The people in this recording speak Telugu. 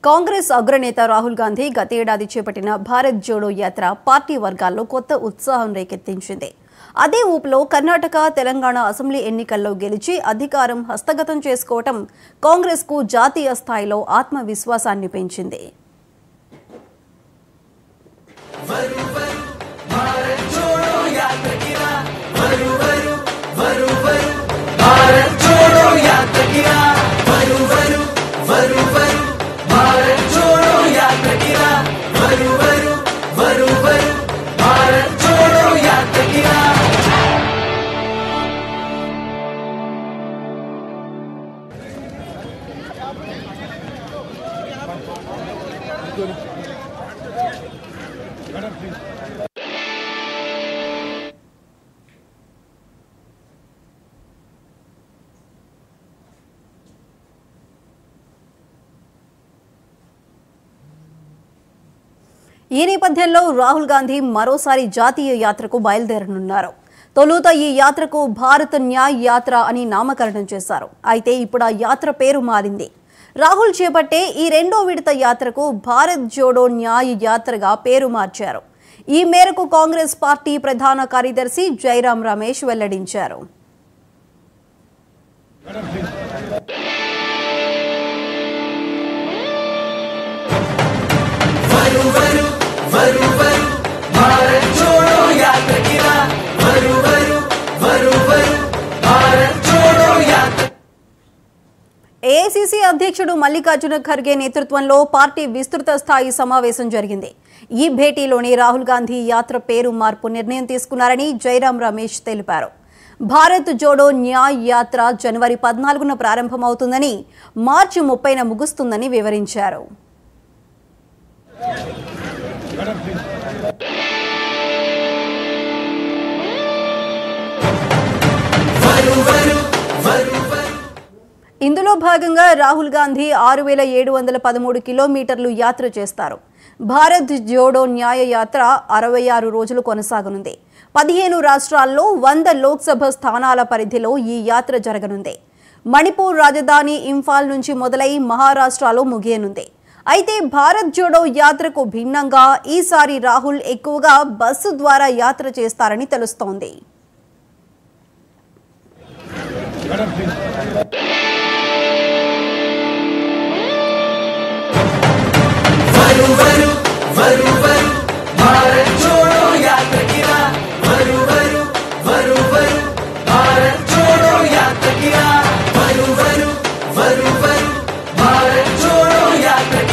కాంగ్రెస్ అగ్రనేత రాహుల్ గాంధీ గత ఏడాది చేపట్టిన భారత్ జోడో యాత్ర పార్టీ వర్గాల్లో కొత్త ఉత్సాహం రేకెత్తించింది. అదే ఊపులో కర్ణాటక, తెలంగాణ అసెంబ్లీ ఎన్నికల్లో గెలిచి అధికారం హస్తగతం చేసుకోవటం కాంగ్రెస్కు జాతీయ స్థాయిలో ఆత్మవిశ్వాసాన్ని పెంచింది. ఈ నేపథ్యంలో రాహుల్ గాంధీ మరోసారి జాతీయ యాత్రకు బయలుదేరనున్నారు. తొలుత ఈ యాత్రకు భారత్ న్యాయ్ యాత్ర అని నామకరణం చేశారు. అయితే ఇప్పుడు ఆ యాత్ర పేరు మారింది. రాహుల్ చేపట్టే ఈ రెండో విడత యాత్రకు భారత్ జోడో న్యాయ్ యాత్రగా పేరు మార్చారు. ఈ మేరకు కాంగ్రెస్ పార్టీ ప్రధాన కార్యదర్శి జైరాం రమేష్ వెల్లడించారు. ఏఐసీసీ అధ్యక్షుడు మల్లికార్జున ఖర్గే నేతృత్వంలో పార్టీ విస్తృత స్థాయి సమావేశం జరిగింది. ఈ భేటీలోనే రాహుల్ గాంధీ యాత్ర పేరు మార్పు నిర్ణయం తీసుకున్నారని జైరాం రమేష్ తెలిపారు. భారత్ జోడో న్యాయ్ యాత్ర జనవరి 14న ప్రారంభమవుతుందని, మార్చి 30న ముగుస్తుందని వివరించారు. ఇందులో భాగంగా రాహుల్ గాంధీ 6713 కిలోమీటర్లు యాత్ర చేస్తారు. భారత్ జోడో న్యాయ యాత్ర 66 రోజులు కొనసాగనుంది. 15 రాష్ట్రాల్లో 100 లోక్సభ స్థానాల పరిధిలో ఈ యాత్ర జరగనుంది. మణిపూర్ రాజధాని ఇంఫాల్ నుంచి మొదలై మహారాష్ట్రలో ముగియనుంది. అయితే భారత్ జోడో యాత్రకు భిన్నంగా ఈసారి రాహుల్ ఎక్కువగా బస్సు ద్వారా యాత్ర చేస్తారని తెలుస్తోంది. भारत जोड़ो यात्रा